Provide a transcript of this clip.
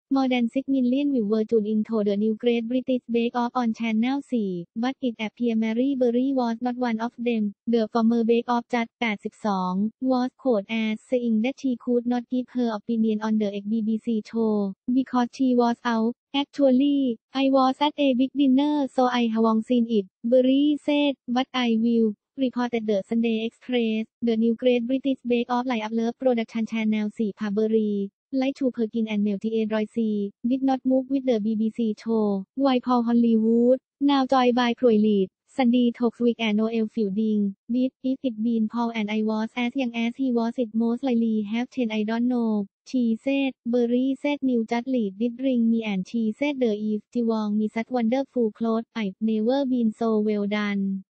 More than 6 million viewers tuned into the new Great British Bake Off on Channel 4, but it appears Mary Berry was not one of them. The former Bake Off judge, 82, was quoted as saying that she could not give her opinion on the ex-BBC show because she was out. Actually, I was at a big dinner so I haven't seen it, Berry said, but I will. Reported the Sunday Express. The new Great British Bake Off lineup Love Production Channel 4 พา Berry, like to Perkins and Mel T.A. did not move with the BBC show. While Paul Hollywood, now joined by Chloe Lead, Sandy Toksvig and Noel Fielding, did if it been Paul and I was as young as he was it most likely have 10 I don't know. She said. Berry said new judge Lead did ring me and she said the if Jiwon me such wonderful clothes I've never been so well done.